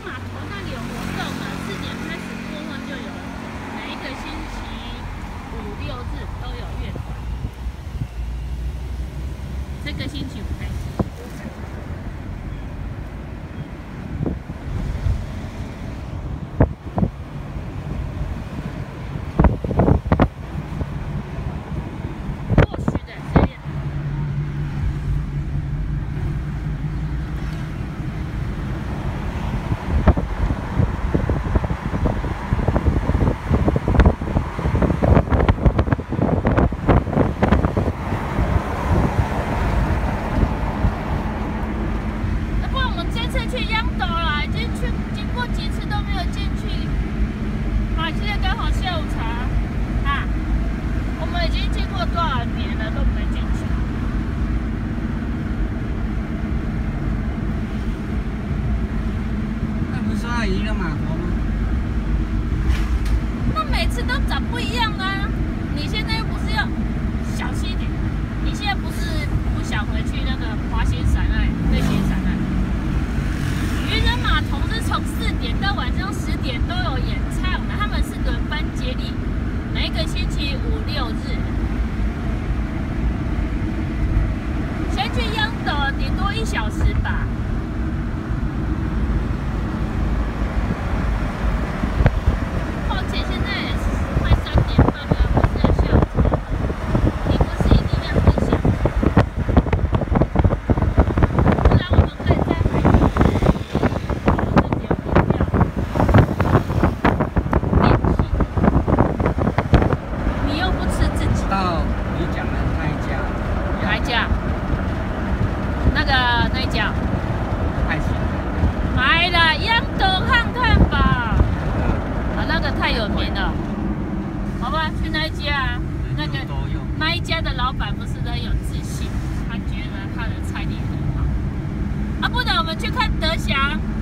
码头那里有活动了，4点开始过后就有，每一个星期5、6日都有乐团。这个星期5开始。 一个码头吗？ 那每次都长不一样啊！你现在又不是要小心一点，你现在不是不想回去那个华欣山爱、飞行山爱？渔人码头是从4点到晚上10点都有演唱的，他们是轮班接力，每一个星期5、6日。先去央德，顶多1小时吧。那一家，买了央德看看吧。啊，那个太有名了，好吧，去那一家啊。那一家的老板不是很有自信，他觉得他的菜力很好。啊，不然我们去看德祥。